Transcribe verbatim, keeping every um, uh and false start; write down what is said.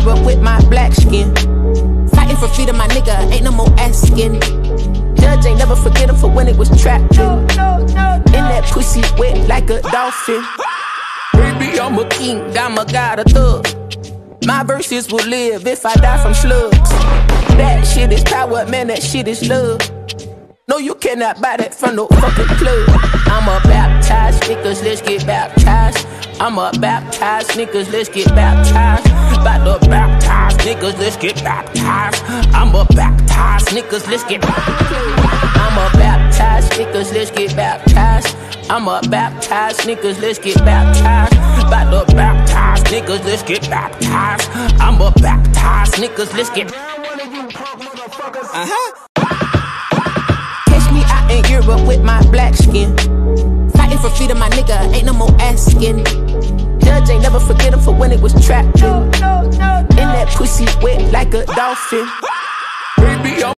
Europe with my black skin. Fighting for freedom, my nigga, ain't no more asking. Judge ain't never forget him for when it was trapped in. In that pussy wet like a dolphin. Baby, I'm a king, I'm a god, a thug. My verses will live if I die from slugs. That shit is power, man, that shit is love. No, you cannot buy that from no fucking club. I'm a baptized niggas, let's get baptized. I'm a baptized niggas, let's get baptized. About to baptized niggas, let's get baptized. I'm a baptized niggas, let's get baptized. I'm a baptized niggas, let's get baptized. I'm a baptized niggas, let's get baptized. About to baptized niggas, let's get baptized. I'm a baptized niggas, let's get uh-huh. Catch me out in Europe with my black skin. Fighting for freedom, my nigga, ain't no more asking. Judge ain't never forget him for when it was trapped in. In that pussy wet like a dolphin. Baby,